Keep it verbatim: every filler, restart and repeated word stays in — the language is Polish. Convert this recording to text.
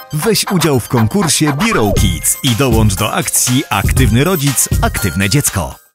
Weź udział w konkursie Biro Kids i dołącz do akcji Aktywny rodzic, aktywne dziecko.